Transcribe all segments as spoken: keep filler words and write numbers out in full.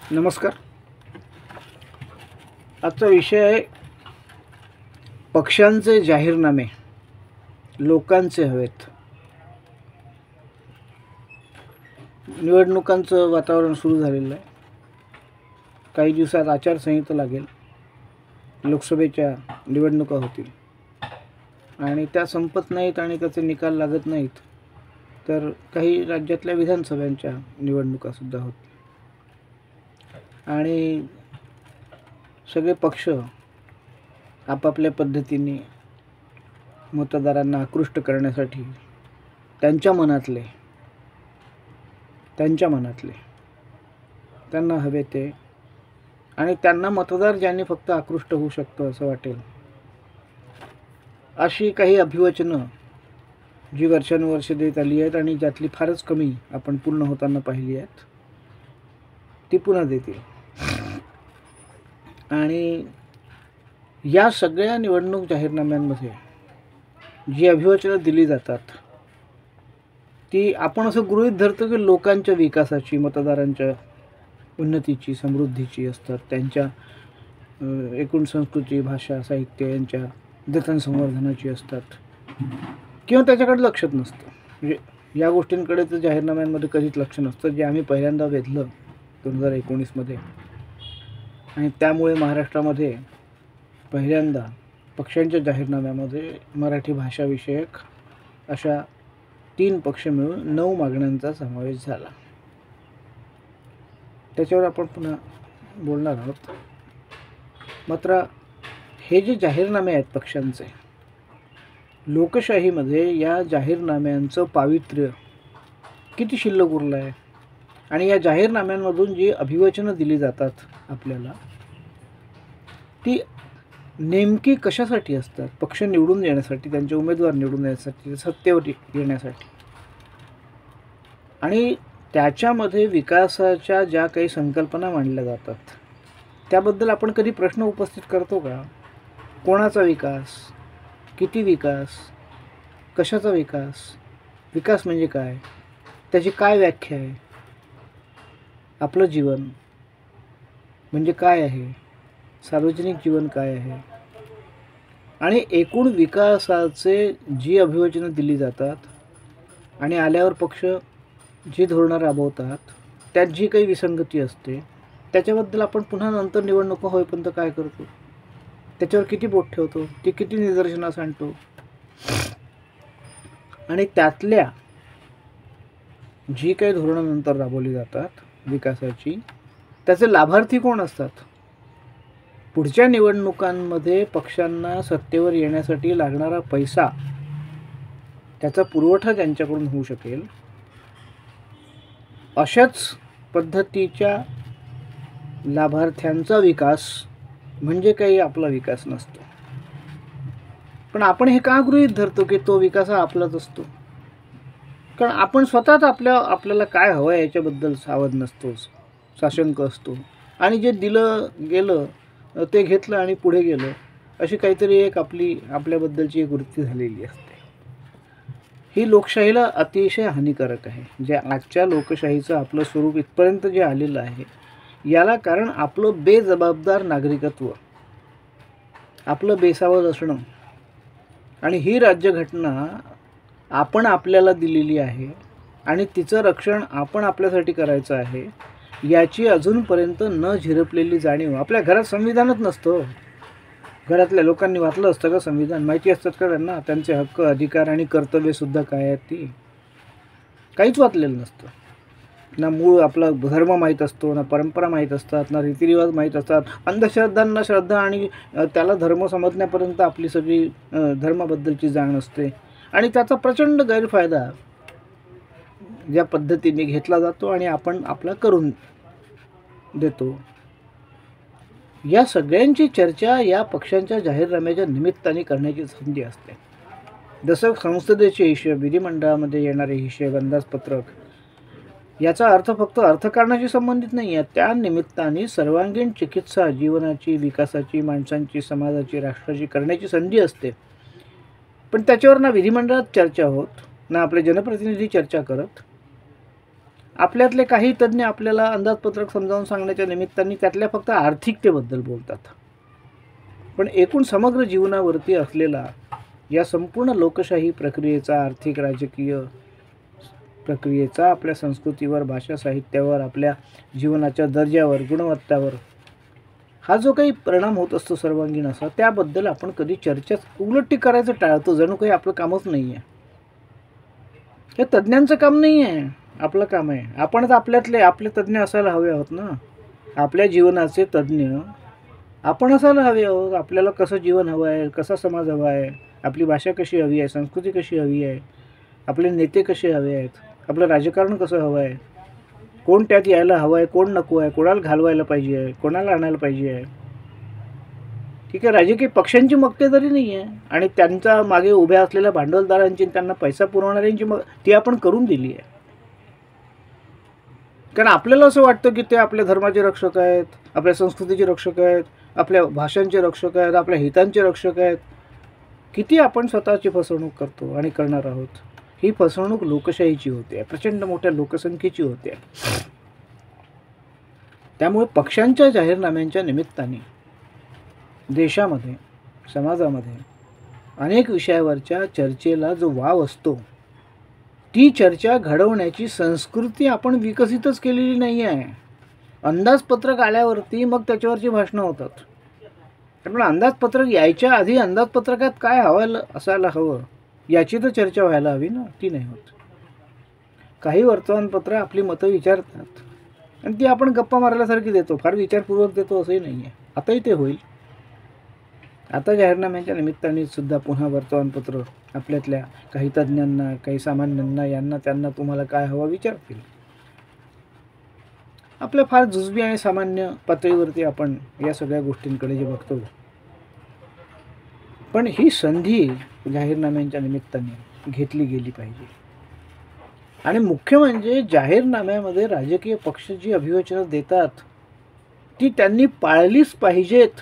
नमस्कार. आजचा विषय आहे पक्षांचे जाहीरनामे लोकांचे हवेत. निवडणुकांचं वातावरण सुरू झालेलं आहे. काही दिवसात आचारसंहिता लागेल. लोकसभेच्या निवडणुका होतील आणि त्या संपत नाहीत आणि त्याचे निकाल लागत नाहीत तर काही राज्यातल्या विधानसभांच्या निवडणुकासुद्धा होतील आणि सगळे पक्ष आपापल्या पद्धतीने मतदारांना आकृष्ट करण्यासाठी त्यांच्या मनातले त्यांच्या मनातले त्यांना हवे ते आणि त्यांना मतदार ज्यांनी फक्त आकृष्ट होऊ शकतो असं वाटेल अशी काही अभिवचनं जी वर्षानुवर्षे देत आली आहेत आणि ज्यातली फारच कमी आपण पूर्ण होताना पाहिली आहेत ती पुन्हा देतील. आणि या सगळ्या निवडणूक जाहीरनाम्यांमध्ये जी अभिवचनं दिली जातात ती आपण असं गृहीत धरतो की लोकांच्या विकासाची, मतदारांच्या उन्नतीची, समृद्धीची असतात. त्यांच्या एकूण संस्कृती, भाषा, साहित्य यांच्या जतन संवर्धनाची असतात किंवा त्याच्याकडे लक्षच नसतं. म्हणजे या गोष्टींकडे तर जाहीरनाम्यांमध्ये कधीच लक्ष नसतं जे आम्ही पहिल्यांदा वेधलं दोन हजार एकोणीसमध्ये आणि त्यामुळे महाराष्ट्रामध्ये पहिल्यांदा पक्षांच्या जाहीरनाम्यामध्ये मराठी भाषाविषयक अशा तीन पक्ष मिळून नऊ मागण्यांचा समावेश झाला. त्याच्यावर आपण पुन्हा बोलणार आहोत. मात्र हे जे जाहीरनामे आहेत पक्षांचे, लोकशाहीमध्ये या जाहीरनाम्यांचं पावित्र्य किती शिल्लक उरलं आहे आणि या जाहीरनाम्यांमधून जी अभिवचनं दिली जातात आपल्याला ती नेमकी कशासाठी असतात? पक्ष निवडून येण्यासाठी, त्यांचे उमेदवार निवडून येण्यासाठी, सत्तेवर येण्यासाठी. आणि त्याच्यामध्ये विकासाच्या ज्या काही संकल्पना मांडल्या जातात त्याबद्दल आपण कधी प्रश्न उपस्थित करतो का? कोणाचा विकास? किती विकास? कशाचा विकास? विकास म्हणजे काय? त्याची काय व्याख्या आहे? आपलं जीवन म्हणजे काय आहे? सार्वजनिक जीवन काय आहे? आणि एकूण विकासाचे जी अभिवचनं दिली जातात आणि आल्यावर पक्ष जी धोरणं राबवतात त्यात जी काही विसंगती असते त्याच्याबद्दल आपण पुन्हा नंतर निवडणुका होईपर्यंत काय करतो? त्याच्यावर किती बोट ठेवतो? ती किती निदर्शनास आणतो? आणि त्यातल्या जी काही धोरणं नंतर राबवली जातात विकासाची, त्याचे लाभार्थी कोण असतात? पुढच्या निवडणुकांमध्ये पक्षांना सत्तेवर येण्यासाठी लागणारा पैसा, त्याचा पुरवठा ज्यांच्याकडून होऊ शकेल अशाच पद्धतीच्या लाभार्थ्यांचा विकास म्हणजे काही आपला विकास नसतो. पण आपण हे का गृहीत धरतो की तो विकास हा आपलाच असतो? कारण आपण स्वतःच आपल्या आपल्याला काय हवं आहे याच्याबद्दल सावध नसतो, साशंक असतो आणि जे दिलं गेलं ते घेतलं आणि पुढे गेलं अशी काहीतरी एक आपली आपल्याबद्दलची एक वृत्ती झालेली असते. ही लोकशाहीला अतिशय हानिकारक आहे. जे आजच्या लोकशाहीचं आपलं स्वरूप इथपर्यंत जे आलेलं आहे याला कारण आपलं बेजबाबदार नागरिकत्व, आपलं बेसावध असणं आणि ही राज्यघटना आपण आपल्याला दिलेली आहे आणि तिचं रक्षण आपण आपल्यासाठी करायचं आहे याची अजूनपर्यंत न झिरपलेली जाणीव. आपल्या घरात संविधानच नसतं. घरातल्या लोकांनी वाचलं असतं का संविधान? माहिती असतात का त्यांना त्यांचे हक्क, अधिकार आणि कर्तव्यसुद्धा काय आहेत? ती काहीच वाचलेलं नसतं. ना मूळ आपला धर्म माहीत असतो, ना परंपरा माहीत असतात, ना रीतिरिवाज माहीत असतात. अंधश्रद्धांना श्रद्धा आणि त्याला धर्म समजण्यापर्यंत आपली सगळी धर्माबद्दलची जाण असते आणि त्याचा प्रचंड गैरफायदा ज्या पद्धतीने घेतला जातो आणि आपण आपला करून देतो. या सगळ्यांची चर्चा या पक्षांच्या जाहीरनाम्याच्या निमित्ताने करण्याची संधी असते. जसं संसदेचे हिशेब, विधिमंडळामध्ये येणारे हिशेब, अंदाजपत्रक याचा अर्थ फक्त अर्थकारणाशी संबंधित नाही आहे. त्या निमित्ताने सर्वांगीण चिकित्सा जीवनाची, विकासाची, माणसांची, समाजाची, राष्ट्राची करण्याची संधी असते. पण त्याच्यावर ना विधिमंडळात चर्चा होत, ना आपले जनप्रतिनिधी चर्चा करत आपल्यातले काही तज्ज्ञ आपल्याला अंदाजपत्रक समजावून सांगण्याच्या निमित्ताने त्यातल्या फक्त आर्थिकतेबद्दल बोलतात. पण एकूण समग्र जीवनावरती असलेला या संपूर्ण लोकशाही प्रक्रियेचा, आर्थिक राजकीय प्रक्रियेचा आपल्या संस्कृतीवर, भाषा साहित्यावर, आपल्या जीवनाच्या दर्जावर, गुणवत्तावर हा जो काही परिणाम होत असतो सर्वांगीण असा, त्याबद्दल आपण कधी चर्चाच उलट करायचं टाळतो. जणू काही आपलं कामच नाही आहे. हे तज्ज्ञांचं काम नाही आहे, आपलं काम आहे. आपणच आपल्यातले आपले तज्ज्ञ असायला हवे आहोत ना. आपल्या जीवनाचे तज्ज्ञ आपण असायला हवे आहोत. आपल्याला कसं जीवन हवं आहे, कसा समाज हवा आहे, आपली भाषा कशी हवी आहे, संस्कृती कशी हवी आहे, आपले नेते कसे हवे आहेत, आपलं राजकारण कसं हवं आहे, कोण त्यात यायला हवं आहे, कोण नको आहे, कोणाला घालवायला पाहिजे आहे, कोणाला आणायला पाहिजे आहे. ठीक आहे, राजकीय पक्षांची मक्तेदारी नाही आहे आणि त्यांचा मागे उभ्या असलेल्या भांडवलदारांची, त्यांना पैसा पुरवणाऱ्यांची मग ती आपण करून दिली आहे. कारण आपल्याला असं वाटतं की ते आपल्या धर्माचे रक्षक आहेत, आपल्या संस्कृतीचे रक्षक आहेत, आपल्या भाषांचे रक्षक आहेत, आपल्या हितांचे रक्षक आहेत. किती आपण स्वतःची फसवणूक करतो आणि करणार आहोत. ही फसवणूक लोकशाहीची होते, प्रचंड मोठ्या लोकसंख्येची होते. त्यामुळे पक्षांच्या जाहीरनाम्यांच्या निमित्ताने देशामध्ये, समाजामध्ये अनेक विषयावरच्या चर्चेला जो वाव असतो, ती चर्चा घडवण्याची संस्कृती आपण विकसितच केलेली नाही आहे. अंदाजपत्रक आल्यावरती मग त्याच्यावरची भाषणं होतात. पण अंदाजपत्रक यायच्या आधी अंदाजपत्रकात काय हवं असायला हवं याची तर चर्चा व्हायला हवी ना. ती नाही होत. काही वर्तमानपत्र आपली मतं विचारतात आणि ती आपण गप्पा मारल्यासारखी देतो, फार विचारपूर्वक देतो असंही नाही आहे. आताही ते होईल. आता जाहीरनाम्यांच्या निमित्ताने सुद्धा पुन्हा वर्तमानपत्र आपल्यातल्या काही तज्ज्ञांना, काही सामान्यांना, यांना त्यांना तुम्हाला काय हवं विचारतील. आपल्या फार जुजबी आणि सामान्य पातळीवरती आपण या सगळ्या गोष्टींकडे जे बघतो, पण ही संधी जाहीरनाम्यांच्या निमित्ताने घेतली गेली पाहिजे. आणि मुख्य म्हणजे जाहीरनाम्यामध्ये राजकीय पक्ष जी अभिवचनं देतात ती त्यांनी पाळलीच पाहिजेत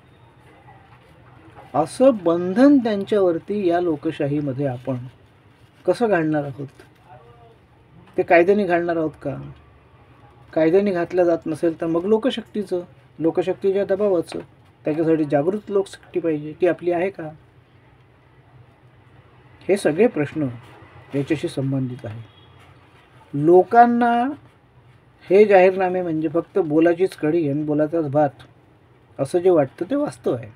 असं बंधन त्यांच्यावरती या लोकशाहीमध्ये आपण कसं घालणार आहोत. ते कायद्याने घालणार आहोत का? कायद्याने घातलं जात नसेल तर मग लोकशक्तीचं, लोकशक्तीच्या दबावाचं, त्याच्यासाठी जागृत लोकशक्ती पाहिजे, ती आपली आहे का? हे सगळे प्रश्न याच्याशी संबंधित आहे. लोकांना हे जाहीरनामे म्हणजे फक्त बोलाचीच कढी आणि बोलाचाच भात असं जे वाटतं ते वास्तव आहे.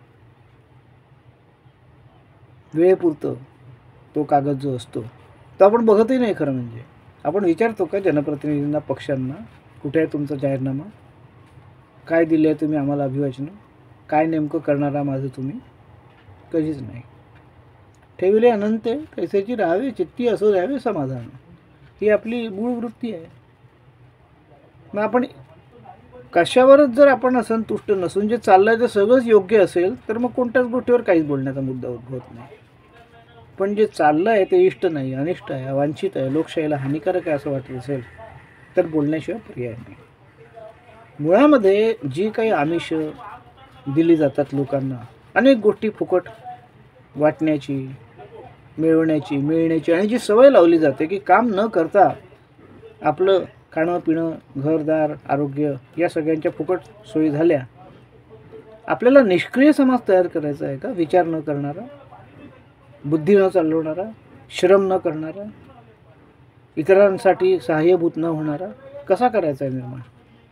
वेळेपुरतं तो कागद जो असतो तो आपण बघतही नाही. खरं म्हणजे आपण विचारतो का जनप्रतिनिधींना, पक्षांना, कुठे आहे तुमचा जाहीरनामा, काय दिले आहे तुम्ही आम्हाला अभिवाचनं, काय नेमकं करणारा माझं तुम्ही? कधीच नाही. ठेविले अनंत पैशाची राहावे चित्ती असो द्यावे समाधान, ही आपली मूळ वृत्ती आहे. मग आपण कशावरच जर आपण असंतुष्ट नसून जे चाललंय ते सगळंच योग्य असेल तर मग कोणत्याच गोष्टीवर काहीच बोलण्याचा मुद्दा उद्भवत नाही. पण जे चाललं आहे ते इष्ट नाही, अनिष्ट आहे, अवांछित आहे, लोकशाहीला हानिकारक आहे असं वाटत असेल तर बोलण्याशिवाय पर्याय नाही. मुळामध्ये जी काही आमिष दिली जातात लोकांना, अनेक गोष्टी फुकट वाटण्याची, मिळवण्याची, मिळण्याची आणि जी सवय लावली जाते की काम न करता आपलं खाणं पिणं, घरदार, आरोग्य या सगळ्यांच्या फुकट सोयी झाल्या. आपल्याला निष्क्रिय समाज तयार करायचा आहे का? विचार न करणारा, बुद्धी न चालवणारा, श्रम न करणारा, इतरांसाठी सहाय्यभूत न होणारा कसा करायचा आहे निर्माण?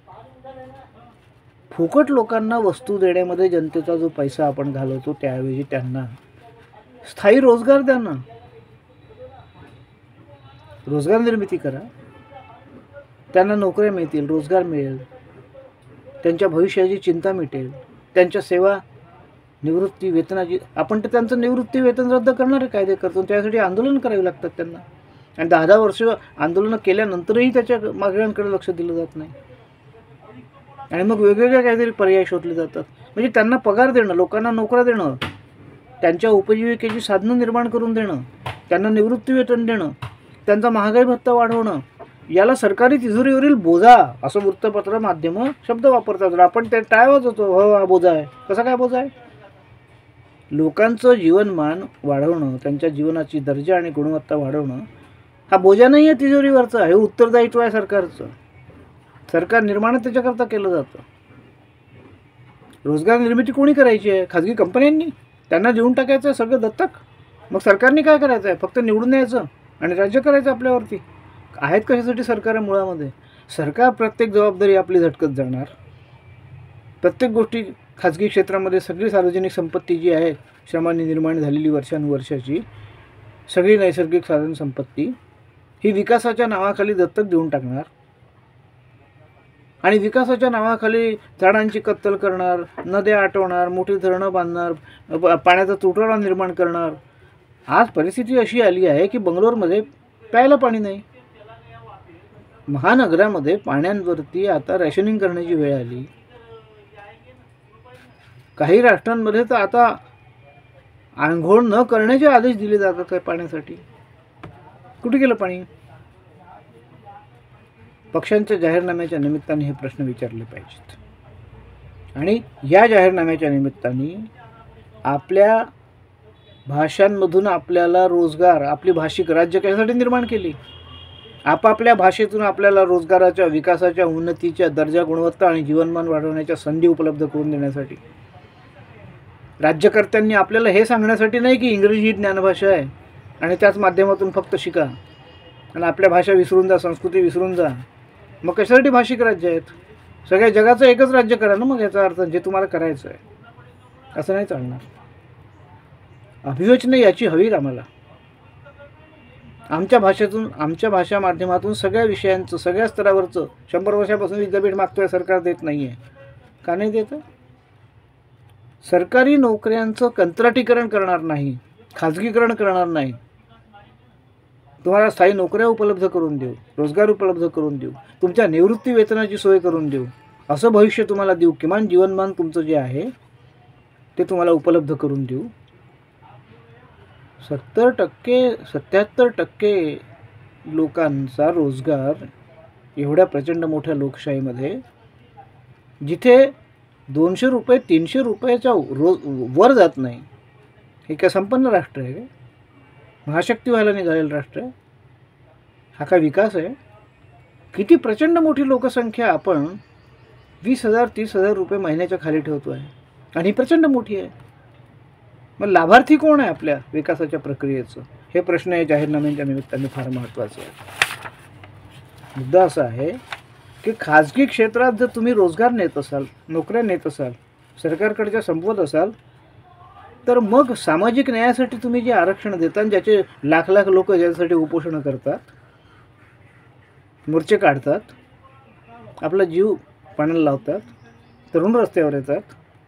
फुकट लोकांना वस्तू देण्यामध्ये जनतेचा जो पैसा आपण घालवतो त्याऐवजी त्यांना स्थायी रोजगार द्या ना. रोजगार निर्मिती करा, त्यांना नोकऱ्या मिळतील, रोजगार मिळेल, त्यांच्या भविष्याची चिंता मिटेल, त्यांच्या सेवा निवृत्ती वेतनाची, आपण तर त्यांचं निवृत्ती वेतन रद्द करणारे कायदे करतो, त्यासाठी आंदोलन करावी लागतात त्यांना. आणि दहा दहा वर्ष आंदोलनं केल्यानंतरही त्याच्या मागण्यांकडे लक्ष दिलं जात नाही. आणि मग वेगवेगळे काहीतरी पर्याय शोधले जातात. म्हणजे त्यांना पगार देणं, लोकांना नोकऱ्या देणं, त्यांच्या उपजीविकेची साधनं निर्माण करून देणं, त्यांना निवृत्ती वेतन देणं, त्यांचा महागाई भत्ता वाढवणं, याला सरकारी तिजोरीवरील बोजा असं वृत्तपत्र माध्यमं शब्द वापरतात. आपण ते टाळावंच होतो, हो हा बोजा आहे. कसा काय बोजा आहे? लोकांचं जीवनमान वाढवणं, त्यांच्या जीवनाची दर्जा आणि गुणवत्ता वाढवणं हा बोजा नाही आहे तिजोरीवरचा, हे उत्तरदायित्व आहे सरकारचं. सरकार निर्माण त्याच्याकरता केलं जातं. रोजगार निर्मिती कोणी करायची आहे? खाजगी कंपन्यांनी. त्यांना देऊन टाकायचं आहे सगळं दत्तक. मग सरकारने काय करायचं आहे? फक्त निवडून यायचं आणि राज्य करायचं आपल्यावरती. आहेत कशासाठी सरकार मुळामध्ये? सरकार प्रत्येक जबाबदारी आपली झटकत जाणार. प्रत्येक गोष्टी खाजगी क्षेत्रामध्ये सगळी सार्वजनिक संपत्ती जी आहे श्रमाने निर्माण झालेली वर्षानुवर्षाची सगळी नैसर्गिक साधन संपत्ती ही विकासाच्या नावाखाली दत्तक देऊन टाकणार आणि विकासाच्या नावाखाली झाडांची कत्तल करणार, नद्या आटवणार, मोठी धरणं बांधणार, पाण्याचा तुटवडा निर्माण करणार. आज परिस्थिती अशी आली आहे की बंगलोरमध्ये प्यायला पाणी नाही. महानगरामध्ये पाण्यांवरती आता रॅशनिंग करण्याची वेळ आली. काही राष्ट्रांमध्ये तर आता आंघोळ न करण्याचे आदेश दिले जातात काय पाण्यासाठी. कुठे गेलं पाणी? पक्षांच्या जाहीरनाम्याच्या निमित्ताने हे प्रश्न विचारले पाहिजेत. आणि या जाहीरनाम्याच्या निमित्ताने आपल्या भाषांमधून आपल्याला रोजगार, आपली भाषिक राज्य कशासाठी निर्माण केली? आपापल्या भाषेतून आपल्याला रोजगाराच्या, विकासाच्या, उन्नतीच्या, दर्जा, गुणवत्ता आणि जीवनमान वाढवण्याच्या संधी उपलब्ध करून देण्यासाठी. राज्यकर्त्यांनी आपल्याला हे सांगण्यासाठी नाही की इंग्रजी ही ज्ञानभाषा आहे आणि त्याच माध्यमातून फक्त शिका आणि आपल्या भाषा विसरून जा, संस्कृती विसरून जा. मग कशासाठी भाषिक राज्य आहेत? सगळ्या जगाचं एकच राज्य करा ना. मग याचा अर्थ जे तुम्हाला करायचं आहे. असं नाही चालणार. अभियोजना याची हवी आम्हाला. आमच्या भाषेतून, आमच्या भाषा माध्यमातून सगळ्या विषयांचं, सगळ्या स्तरावरचं शंभर वर्षापासून विद्यापीठ मागतोय, सरकार देत नाही आहे. का नाही देतं? सरकारी नोकऱ्यांचं कंत्राटीकरण करणार नाही, खाजगीकरण करणार नाही. तुम्हाला स्थायी नोकऱ्या उपलब्ध करून देऊ, रोजगार उपलब्ध करून देऊ, तुमच्या निवृत्ती वेतनाची सोय करून देऊ, असं भविष्य तुम्हाला देऊ. किमान जीवनमान तुमचं जे आहे ते तुम्हाला उपलब्ध करून देऊ. सत्तर टक्के सत्याहत्तर टक्के लोकांचा रोजगार एवढ्या प्रचंड मोठ्या लोकशाहीमध्ये, जिथे दोनशे रुपये तीनशे रुपयाच्या रोज वर जात नाही. हे काय संपन्न राष्ट्र आहे? महाशक्ती व्हायला निघालेलं राष्ट्र आहे? हा काय विकास आहे? किती प्रचंड मोठी लोकसंख्या आपण वीस हजार तीस हजार रुपये महिन्याच्या खाली ठेवतो आहे आणि ही प्रचंड मोठी आहे. मग लाभार्थी कोण आहे आपल्या विकासाच्या प्रक्रियेचं? हे प्रश्न या जाहीरनाम्यांच्या निमित्ताने फार महत्त्वाचे आहे. मुद्दा असा आहे की खाजगी क्षेत्रात जर तुम्ही रोजगार नेत असाल, नोकऱ्या नेत असाल, सरकारकडच्या संपवत असाल, तर मग सामाजिक न्यायासाठी तुम्ही जे आरक्षण देता, ज्याचे लाख लाख लोक ज्यासाठी उपोषण करतात, मोर्चे काढतात, आपला जीव पाण्याला लावतात, तरुण रस्त्यावर येतात,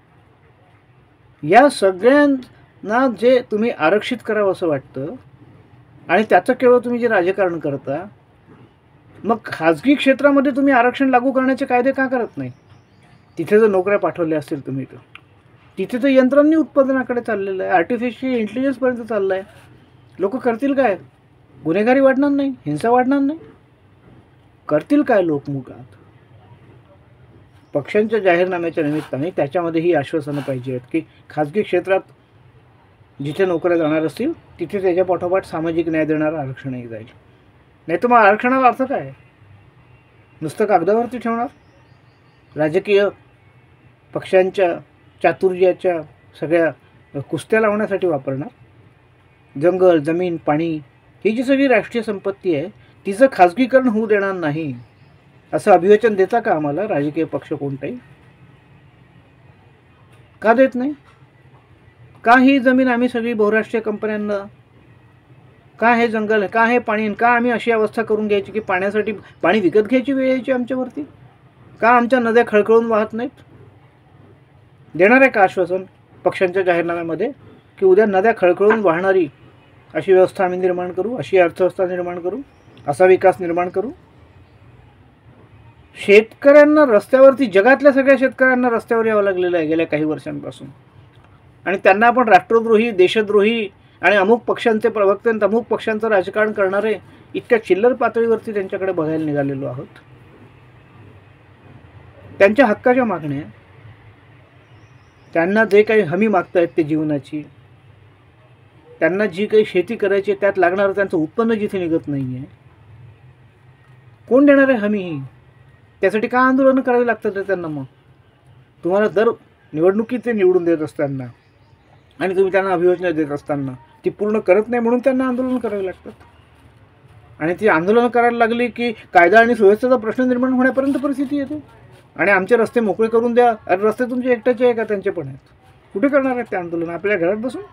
या सगळ्यांना जे तुम्ही आरक्षित करावं असं वाटतं आणि त्याचं केवळ तुम्ही जे राजकारण करता, मग खाजगी क्षेत्रामध्ये तुम्ही आरक्षण लागू करण्याचे कायदे का करत नाही? तिथे जर नोकऱ्या पाठवल्या असतील तुम्ही, तर तिथे तर यंत्रांनी उत्पादनाकडे चाललेलं आहे, आर्टिफिशियल इंटेलिजन्सपर्यंत चाललं आहे. लोक करतील काय? गुन्हेगारी वाढणार नाही, हिंसा वाढणार नाही. करतील काय लोक मुळात? पक्षांच्या जाहीरनाम्याच्या निमित्ताने त्याच्यामध्ये ही आश्वासनं पाहिजे आहेत की खाजगी क्षेत्रात जिथे नोकऱ्या जाणार असतील तिथे त्याच्या पाठोपाठ सामाजिक न्याय देणारं आरक्षणही जाईल. नाही तर मग आरक्षणाला अर्थ काय? नुसतं कागदावरती ठेवणार, राजकीय पक्षांच्या चातुर्याच्या सगळ्या कुस्त्या लावण्यासाठी वापरणार. जंगल, जमीन, पाणी ही जी सगळी राष्ट्रीय संपत्ती आहे तिचं खाजगीकरण होऊ देणार नाही असं अभिवचन देता का आम्हाला राजकीय पक्ष कोणताही? का देत नाही? का ही जमीन आम्ही सगळी बहुराष्ट्रीय कंपन्यांना, का हे जंगल, का हे पाणी, का आम्ही अशी अवस्था करून घ्यायची की पाण्यासाठी पाणी विकत घ्यायची वेळ यायची आमच्यावरती? का आमच्या नद्या खळखळून वाहत नाहीत? देणार आहे का आश्वासन पक्षांच्या जाहीरनाम्यामध्ये की उद्या नद्या खळखळून वाहणारी अशी व्यवस्था आम्ही निर्माण करू, अशी अर्थव्यवस्था निर्माण करू, असा विकास निर्माण करू? शेतकऱ्यांना रस्त्यावरती, जगातल्या सगळ्या शेतकऱ्यांना रस्त्यावर यावं लागलेलं आहे गेल्या काही वर्षांपासून आणि त्यांना आपण राष्ट्रद्रोही, देशद्रोही आणि अमुक पक्षांचे प्रवक्ते, अमुक पक्षांचं राजकारण करणारे इतक्या चिल्लर पातळीवरती त्यांच्याकडे बघायला निघालेलो आहोत. त्यांच्या हक्काच्या मागण्या, त्यांना जे काही हमी मागतायत ते जीवनाची, त्यांना जी काही शेती करायची आहे त्यात लागणारं त्यांचं उत्पन्न जिथे निघत नाही आहे, कोण देणार आहे हमी ही? त्यासाठी का आंदोलनं करावी लागतात रे त्यांना? मग तुम्हाला दर निवडणुकीत ते निवडून देत असताना आणि तुम्ही त्यांना अभियोजना देत असताना ती पूर्ण करत नाही म्हणून त्यांना आंदोलन करावे लागतात. आणि ती आंदोलनं करायला लागली की कायदा आणि सुव्यवस्थेचा प्रश्न निर्माण होण्यापर्यंत परिस्थिती येते. आणि आमचे रस्ते मोकळे करून द्या. अरे रस्ते तुमचे एकट्याचे आहे का? त्यांचे पण आहेत. कुठे करणार आहेत ते आंदोलन? आपल्या घरात बसून?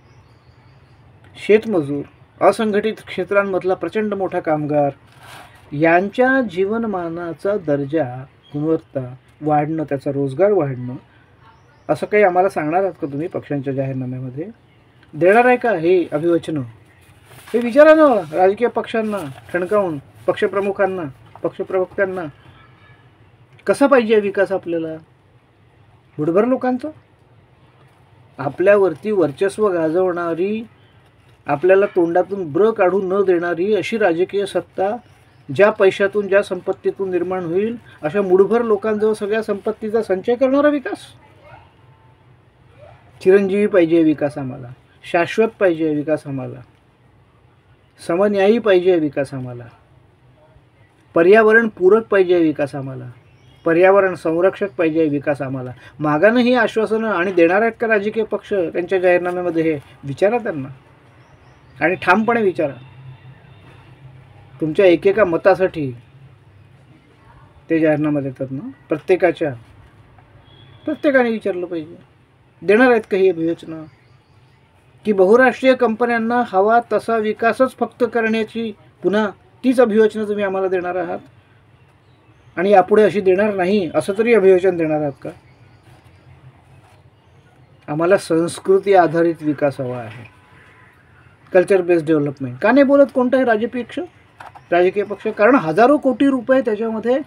शेतमजूर, असंघटित क्षेत्रांमधला प्रचंड मोठा कामगार यांच्या जीवनमानाचा दर्जा, गुणवत्ता वाढणं, त्याचा रोजगार वाढणं, असं काही आम्हाला सांगणार आहात का तुम्ही पक्षांच्या जाहीरनाम्यामध्ये? देणार आहे का हे अभिवचनं? हे विचारा ना राजकीय पक्षांना ठणकावून, पक्षप्रमुखांना, पक्षप्रवक्त्यांना. कसा पाहिजे विकास आपल्याला? बुडभर लोकांचं आपल्यावरती वर्चस्व गाजवणारी, आपल्याला तोंडातून ब्र काढून न देणारी अशी राजकीय सत्ता, ज्या पैशातून, ज्या संपत्तीतून निर्माण होईल अशा मुठभर लोकांजवळ सगळ्या संपत्तीचा संचय करणारा विकास? चिरंजीवी पाहिजे विकास आम्हाला, शाश्वत पाहिजे विकास आम्हाला, समन्यायी पाहिजे विकास आम्हाला, पर्यावरण पूरक पाहिजे विकास आम्हाला, पर्यावरण संरक्षक पाहिजे विकास आम्हाला. मागानं ही आश्वासनं आणि देणार आहेत का राजकीय पक्ष त्यांच्या जाहीरनाम्यामध्ये? हे विचारा त्यांना आणि ठामपणे विचारा. तुमच्या एकेका मतासाठी ते जाहीरनामा देतात ना. प्रत्येकाच्या प्रत्येकाने विचारलं पाहिजे, देणार आहेत का ही अभियोजना? की बहुराष्ट्रीय कंपन्यांना हवा तसा विकासच फक्त करण्याची पुन्हा तीच अभियोजना तुम्ही आम्हाला देणार आहात आणि यापुढे अशी देणार नाही असं तरी अभियोजन देणार आहात का? आम्हाला संस्कृती आधारित विकास हवा आहे, कल्चर बेस्ड डेव्हलपमेंट. का नाही बोलत कोणताही राजकीय पक्ष राजकीय पक्ष? कारण हजारो कोटी रुपये त्याच्यामध्ये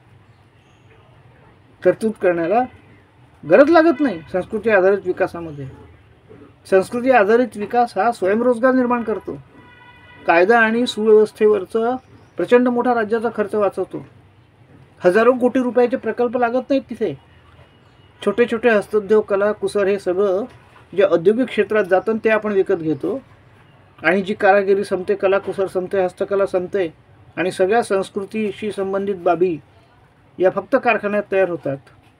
तरतूद करण्याला गरज लागत नाही. संस्कृती आधारित विकासामध्ये संस्कृती आधारित विकास हा स्वयंरोजगार निर्माण करतो, कायदा आणि सुव्यवस्थेवरचा प्रचंड मोठा राज्याचा खर्च वाचवतो. हजारो कोटी रुपयाचे प्रकल्प लागत नाहीत तिथे. छोटे छोटे हस्तोद्योग, कला, कुसर हे सगळं जे औद्योगिक क्षेत्रात जातं ते आपण विकत घेतो आणि जी कारागिरी संपते, कला कुसर संपते, हस्तकला संपते आणि सगळ्या संस्कृतीशी संबंधित बाबी या फक्त कारखान्यात तयार होतात.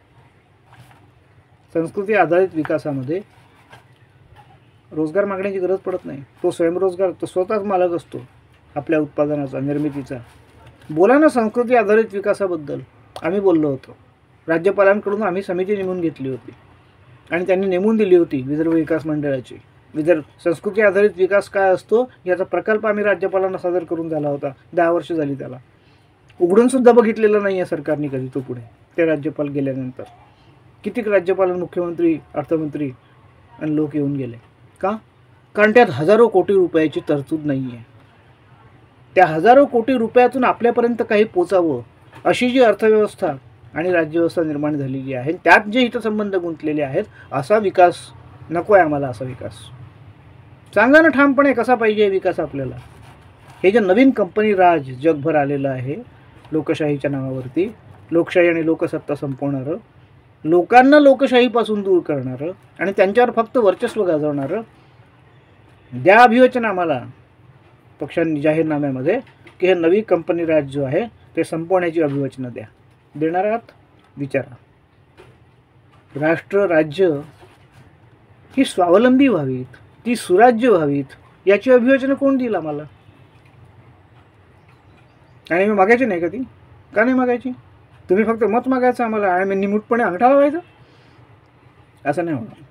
संस्कृती आधारित विकासामध्ये रोजगार मागण्याची गरज पडत नाही. तो स्वयंरोजगार, तो स्वतःच मालक असतो आपल्या उत्पादनाचा, निर्मितीचा. बोला ना संस्कृती आधारित विकासाबद्दल. आम्ही बोललो होतो, राज्यपालांकडून आम्ही समिती नेमून घेतली होती आणि त्यांनी नेमून दिली होती विदर्भ विकास मंडळाची. विदर्भ संस्कृती आधारित विकास काय असतो याचा प्रकल्प आम्ही राज्यपालांना सादर करून झाला होता. दहा वर्ष झाली त्याला. उघडूनसुद्धा बघितलेलं नाही आहे सरकारने कधी तो पुढे. ते राज्यपाल गेल्यानंतर कितीक राज्यपाल, मुख्यमंत्री, अर्थमंत्री आणि लोक येऊन गेले. का? कारण त्यात हजारो कोटी रुपयाची तरतूद नाही आहे. त्या हजारो कोटी रुपयातून आपल्यापर्यंत काही पोचावं अशी जी अर्थव्यवस्था आणि राज्यव्यवस्था निर्माण झालेली आहे, त्यात जे हितसंबंध गुंतलेले आहेत, असा विकास नको आहे आम्हाला. असा विकास सांगा ना ठामपणे कसा पाहिजे विकास आपल्याला. हे जे नवीन कंपनी राज जगभर आलेलं आहे लोकशाहीच्या नावावरती, लोकशाही आणि लोकसत्ता संपवणारं, लोकांना लोकशाहीपासून दूर करणारं आणि त्यांच्यावर फक्त वर्चस्व गाजवणारं, द्या अभिवचन आम्हाला पक्षांनी जाहीरनाम्यामध्ये की हे नवी कंपनी राज जो आहे ते संपवण्याची अभिवचनं द्या. देणार आहात? विचारा. राष्ट्र, राज्य ही स्वावलंबी व्हावीत, ती सुराज्य व्हावीत, याची अभिवचनं कोण देईल आम्हाला? आणि मी मागायची नाही का ती? का नाही मागायची? तुम्ही फक्त मत मागायचं आम्हाला आणि मी निमूटपणे अंगठा लावायचा? असं नाही होणार.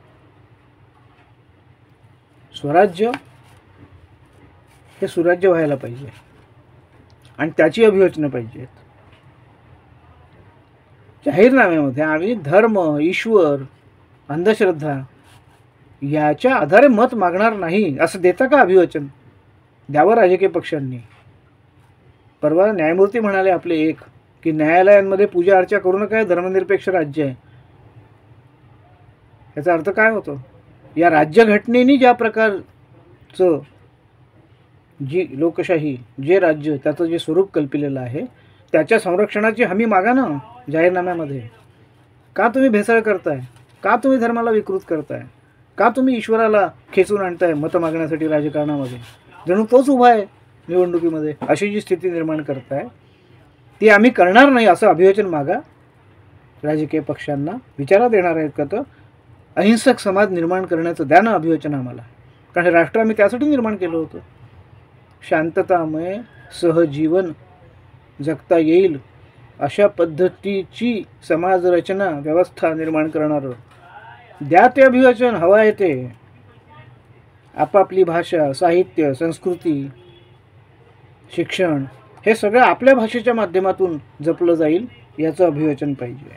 स्वराज्य हे सुराज्य व्हायला पाहिजे आणि त्याची अभिवचनं पाहिजेत. जाहीरनाम्यामध्ये आम्ही धर्म, ईश्वर, अंधश्रद्धा याच्या आधारे मत मागणार नाही असं देता का अभिवचन? द्यावं राजकीय पक्षांनी. परवा न्यायमूर्ती म्हणाले आपले एक की न्यायालयांमध्ये पूजा अर्चा करू नका, हे धर्मनिरपेक्ष राज्य आहे. याचा अर्थ काय होतो? या राज्यघटनेने ज्या प्रकारचं जी लोकशाही, जे राज्य, त्याचं जे स्वरूप कल्पिलेलं आहे त्याच्या संरक्षणाची हमी मागा ना जाहीरनाम्यामध्ये. का तुम्ही भेसळ करताय? का तुम्ही धर्माला विकृत करताय? का तुम्ही ईश्वराला खेचून आणताय मतं मागण्यासाठी राजकारणामध्ये? जणू तोच उभा आहे निवडणुकीमध्ये, अशी जी स्थिती निर्माण करताय ती आम्ही करणार नाही असं अभिवचन मागा राजकीय पक्षांना. विचारात येणार आहेत का? तर अहिंसक समाज निर्माण करण्याचं द्या ना अभिवचन आम्हाला, कारण हे राष्ट्र आम्ही त्यासाठी निर्माण केलं होतं. शांततामय सहजीवन जगता येईल अशा पद्धतीची समाजरचना व्यवस्था निर्माण करणारं द्या ते अभिवचन. हवं आहे ते. आपापली भाषा, साहित्य, संस्कृती, शिक्षण हे सगळं आपल्या भाषेच्या माध्यमातून जपलं जाईल याचं अभिवचन पाहिजे.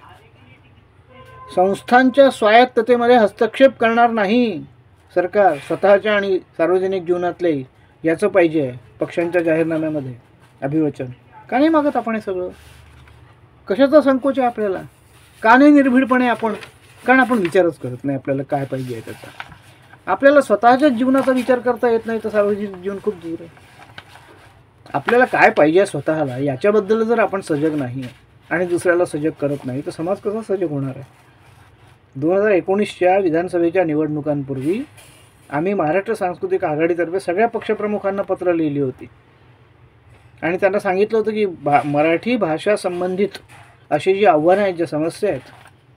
संस्थांच्या स्वायत्ततेमध्ये हस्तक्षेप करणार नाही सरकार, स्वतःच्या आणि सार्वजनिक जीवनातले, याचं पाहिजे पक्षांच्या जाहीरनाम्यामध्ये अभिवचन. का नाही मागत आपण हे सगळं? कशाचा संकोच आहे आपल्याला? का नाही निर्भीडपणे आपण? कारण आपण विचारच करत नाही आपल्याला काय पाहिजे आहे त्याचा. आपल्याला स्वतःच्याच जीवनाचा विचार करता येत नाही तर सार्वजनिक जीवन खूप दूर आहे. आपल्याला काय पाहिजे स्वतःला याच्याबद्दल जर आपण सजग नाही आणि दुसऱ्याला सजग करत नाही तर समाज कसा सजग होणार आहे? दोन हजार एकोणीसच्या विधानसभेच्या निवडणुकांपूर्वी आम्ही महाराष्ट्र सांस्कृतिक आघाडीतर्फे सगळ्या पक्षप्रमुखांना पत्र लिहिली होती आणि त्यांना सांगितलं होतं की भा मराठी भाषा संबंधित अशी जी आव्हानं आहेत, ज्या समस्या आहेत,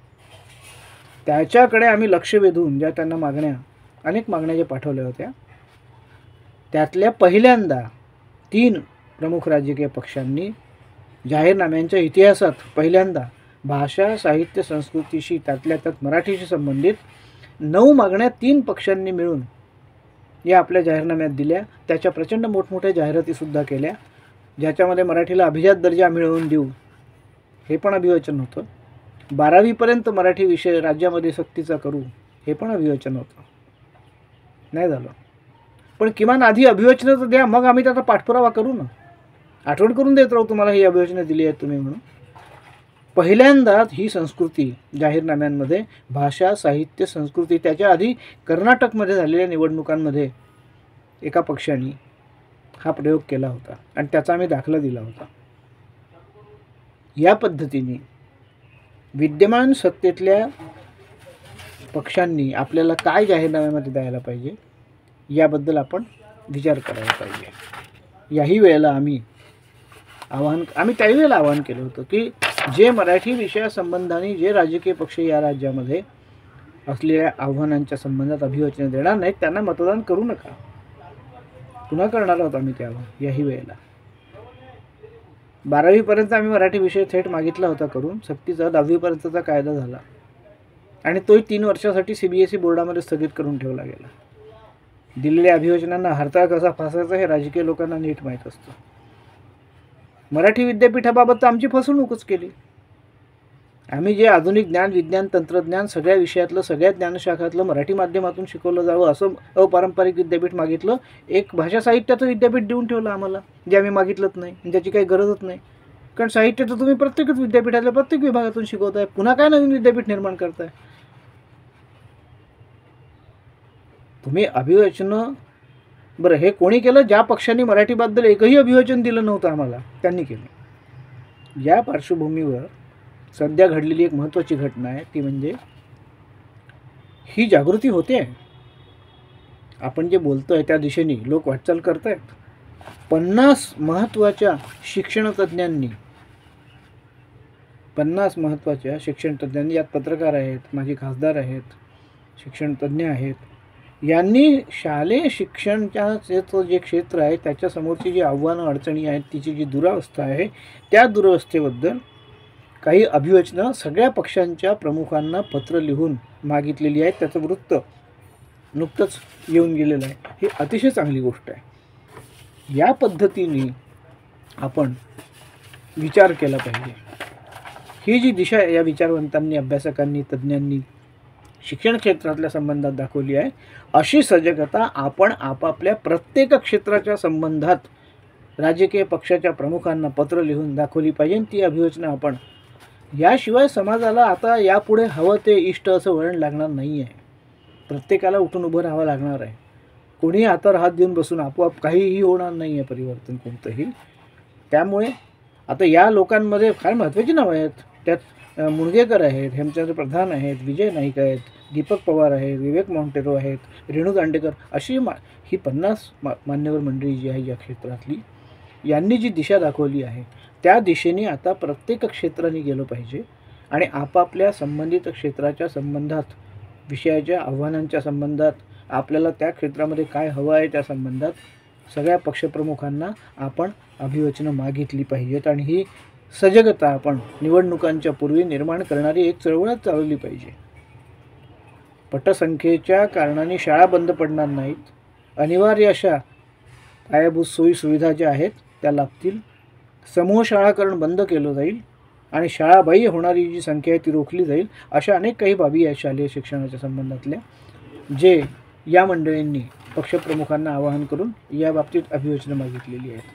त्याच्याकडे आम्ही लक्ष वेधून ज्या त्यांना मागण्या, अनेक मागण्या ज्या पाठवल्या होत्या, त्यातल्या पहिल्यांदा तीन प्रमुख राजकीय पक्षांनी जाहीरनाम्यांच्या इतिहासात पहिल्यांदा भाषा, साहित्य, संस्कृतीशी, त्यातल्या त्यात मराठीशी संबंधित नऊ मागण्या तीन पक्षांनी मिळून या आपल्या जाहीरनाम्यात दिल्या. त्याच्या प्रचंड मोठमोठ्या जाहिरातीसुद्धा केल्या, ज्याच्यामध्ये मराठीला अभिजात दर्जा मिळवून देऊ हे पण अभिवचन होतं. बारावीपर्यंत मराठी विषय राज्यामध्ये सक्तीचा करू हे पण अभिवचन होतं. नाही झालं. पण किमान आधी अभिवचनं तर द्या, मग आम्ही त्याचा पाठपुरावा करू ना. आठवण करून देत राहू तुम्हाला ही अभिवचनं दिली आहेत तुम्ही म्हणून. पहिल्यांदाच ही संस्कृती जाहीरनाम्यांमध्ये, भाषा, साहित्य, संस्कृती, त्याच्या आधी कर्नाटकमध्ये झालेल्या निवडणुकांमध्ये एका पक्षाने हा प्रयोग केला होता आणि त्याचा आम्ही दाखला दिला होता. या पद्धतीने विद्यमान सत्तेतल्या पक्षांनी आपल्याला काय जाहीरनाम्यामध्ये द्यायला पाहिजे याबद्दल आपण विचार करायला पाहिजे. याही वेळेला आम्ही आवाहन आम्ही त्याही वेळेला आवाहन केलं होतं की जे मराठी विषयासंबंधाने जे राजकीय पक्ष या राज्यामध्ये असलेल्या आव्हानांच्या संबंधात अभिवचने देणार नाहीत त्यांना मतदान करू नका. पुन्हा करणार आहोत आम्ही त्यावर. याही वेळेला बारावीपर्यंत आम्ही मराठी विषय थेट मागितला होता करून, सक्तीचा दहावीपर्यंतचा कायदा झाला आणि तोही तीन वर्षासाठी सी बी एस ई बोर्डामध्ये स्थगित करून ठेवला गेला. दिलेल्या अभिवचनांना हरताळ कसा फासायचा हे राजकीय लोकांना नीट माहीत असतं. मराठी विद्यापीठाबाबत आमची फसवणूकच केली. आम्ही जे आधुनिक ज्ञान, विज्ञान, तंत्रज्ञान सगळ्या विषयातलं, सगळ्या ज्ञानशाखातलं मराठी माध्यमातून शिकवलं जावं असं अपारंपरिक विद्यापीठ मागितलं. एक भाषा साहित्याचं विद्यापीठ देऊन ठेवलं आम्हाला, जे आम्ही मागितलंच नाही, ज्याची काही गरजच नाही. कारण साहित्य तर तुम्ही प्रत्येकच विद्यापीठातल्या प्रत्येक विभागातून शिकवताय, पुन्हा काय नवीन विद्यापीठ निर्माण करताय? तुम्ही अभिवचनं बरं हे कोणी केलं? ज्या पक्षांनी मराठीबद्दल एकही अभिवचन दिलं नव्हतं आम्हाला, त्यांनी केलं. या पार्श्वभूमीवर सध्या घडलेली एक महत्त्वाची घटना आहे, ती म्हणजे ही जागृती होते. आपण जे बोलतोय त्या दिशेने लोक वाटचाल करत आहेत. पन्नास महत्त्वाच्या शिक्षणतज्ज्ञांनी पन्नास महत्त्वाच्या शिक्षणतज्ज्ञांनी, यात पत्रकार आहेत, माजी खासदार आहेत, शिक्षणतज्ज्ञ आहेत, यांनी शालेय शिक्षणाचं जे क्षेत्र आहे त्याच्यासमोरची जी आव्हानं, अडचणी आहेत, तिची जी दुरावस्था आहे, त्या दुरावस्थेबद्दल काही अभिवचनं सगळ्या पक्षांच्या प्रमुखांना पत्र लिहून मागितलेली आहेत. त्याचं वृत्त नुकतंच येऊन गेलेलं आहे. ही अतिशय चांगली गोष्ट आहे. या पद्धतीने आपण विचार केला पाहिजे. ही जी दिशा या विचारवंतांनी, अभ्यासकांनी, तज्ज्ञांनी शिक्षण क्षेत्रातल्या संबंधात दाखवली आहे, अशी सजगता आपण आपापल्या प्रत्येक क्षेत्राच्या संबंधात राजकीय पक्षाच्या प्रमुखांना पत्र लिहून दाखवली पाहिजे. ती अभिवचनं आपण, याशिवाय समाजाला आता यापुढे हवं ते इष्ट असं वळण लागणार नाही आहे. प्रत्येकाला उठून उभं राहावं लागणार आहे. कोणी हातावर हात देऊन बसून आपोआप काहीही होणार नाही आहे परिवर्तन कोणतंही. त्यामुळे आता या लोकांमध्ये फार महत्त्वाची नावं आहेत. त्यात मुणगेकर आहेत, हेमचंद्र प्रधान आहेत, विजय नाईक आहेत, दीपक पवार आहेत, विवेक मॉन्टेरो आहेत, रेणू दांडेकर, अशी मा ही पन्नास मा मान्यवर मंडळी जी आहे या क्षेत्रातली, यांनी जी दिशा दाखवली आहे त्या दिशेने आता प्रत्येक क्षेत्राने गेलं पाहिजे आणि आपापल्या संबंधित क्षेत्राच्या संबंधात, विषयाच्या आव्हानांच्या संबंधात, आपल्याला त्या क्षेत्रामध्ये काय हवं आहे त्या संबंधात सगळ्या पक्षप्रमुखांना आपण अभिवचनं मागितली पाहिजेत आणि ही सजगता आपण निवडणुकांच्या पूर्वी निर्माण करणारी एक चळवळच चालवली पाहिजे. पटसंख्येच्या कारणाने शाळा बंद पडणार नाहीत. अनिवार्य अशा पायाभूत सोयी सुविधा ज्या आहेत त्या लागतील. समूह शाळाकरण बंद केलं जाईल आणि शाळाबाह्य होणारी जी संख्या आहे ती रोखली जाईल. अशा अनेक काही बाबी आहेत शालेय शिक्षणाच्या संबंधातल्या, जे या मंडळींनी पक्षप्रमुखांना आवाहन करून या बाबतीत अभिवचनं मागितलेली आहेत.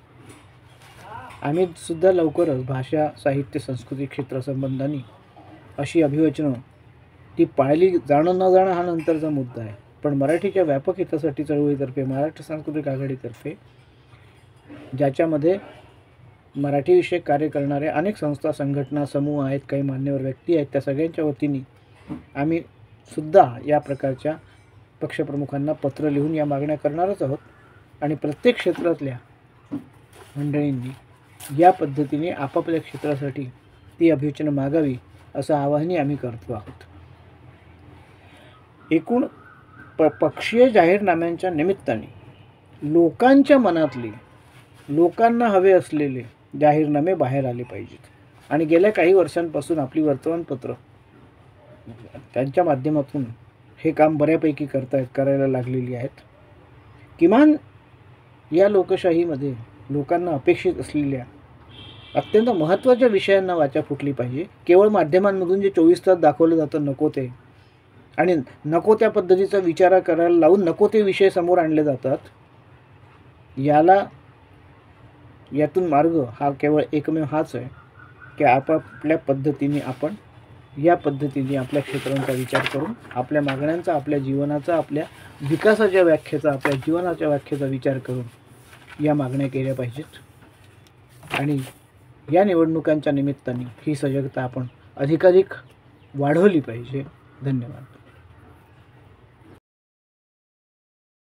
आम्ही सुद्धा लवकरच भाषा, साहित्य, संस्कृती क्षेत्रासंबंधाने अशी अभिवचनं ती पाळली जाणं न जाणं हा नंतरचा मुद्दा आहे, पण मराठीच्या व्यापक हितासाठी चळवळीतर्फे, महाराष्ट्र सांस्कृतिक आघाडीतर्फे, ज्याच्यामध्ये मराठीविषयक कार्य करणाऱ्या अनेक संस्था, संघटना, समूह आहेत, काही मान्यवर व्यक्ती आहेत, त्या सगळ्यांच्या वतीने आम्ही सुद्धा या प्रकारच्या पक्षप्रमुखांना पत्र लिहून या मागण्या करणारच आहोत आणि प्रत्येक क्षेत्रातल्या मंडळींनी या पद्धतीने आपापल्या क्षेत्रासाठी ती अभिवचनं मागावी असं आवाहनही आम्ही करतो आहोत. एकूण प पक्षीय जाहीरनाम्यांच्या निमित्ताने लोकांच्या मनातले, लोकांना हवे असलेले जाहीरनामे बाहेर आले पाहिजेत आणि गेल्या काही वर्षांपासून आपली वर्तमानपत्र त्यांच्या माध्यमातून हे काम बऱ्यापैकी करतायत करायला लागलेली आहेत. किमान या लोकशाहीमध्ये लोकांना अपेक्षित असलेल्या अत्यंत महत्त्वाच्या विषयांना वाचा फुटली पाहिजे. केवळ माध्यमांमधून जे चोवीस तास दाखवलं जातं नको ते, आणि नको त्या पद्धतीचा विचार करायला लावून नको ते विषय समोर आणले जातात, याला यातून मार्ग हा केवळ एकमेव हाच आहे की आपापल्या पद्धतीने आपण या पद्धतीने आपल्या क्षेत्रांचा विचार करून, आपल्या मागण्यांचा, आपल्या जीवनाचा, आपल्या विकासाच्या व्याख्येचा, आपल्या जीवनाच्या व्याख्येचा विचार करून या मागण्या केल्या पाहिजेत आणि या निवडणुकांच्या निमित्ताने ही सजगता आपण अधिकाधिक वाढवली पाहिजे. धन्यवाद.